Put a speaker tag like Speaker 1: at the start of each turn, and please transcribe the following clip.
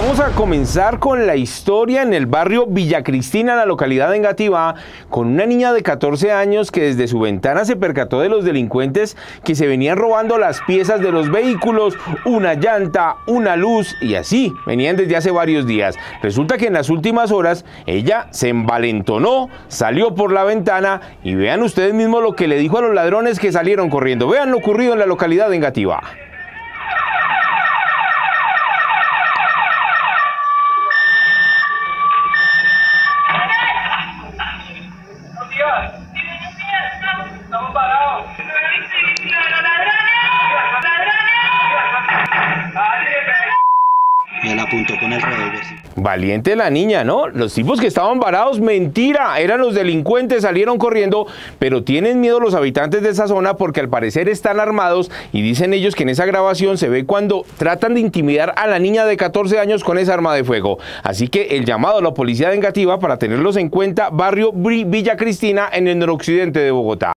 Speaker 1: Vamos a comenzar con la historia en el barrio Villa Cristina, en la localidad de Engativá, con una niña de 14 años que desde su ventana se percató de los delincuentes que se venían robando las piezas de los vehículos, una llanta, una luz y así venían desde hace varios días. Resulta que en las últimas horas ella se envalentonó, salió por la ventana y vean ustedes mismos lo que le dijo a los ladrones que salieron corriendo. Vean lo ocurrido en la localidad de Engativá.
Speaker 2: Estamos parados.
Speaker 3: Y él apuntó con el revólver.
Speaker 1: Valiente la niña, ¿no? Los tipos que estaban varados, mentira, eran los delincuentes, salieron corriendo, pero tienen miedo los habitantes de esa zona porque al parecer están armados y dicen ellos que en esa grabación se ve cuando tratan de intimidar a la niña de 14 años con esa arma de fuego. Así que el llamado a la policía de Engativá para tenerlos en cuenta, barrio Villa Cristina en el noroccidente de Bogotá.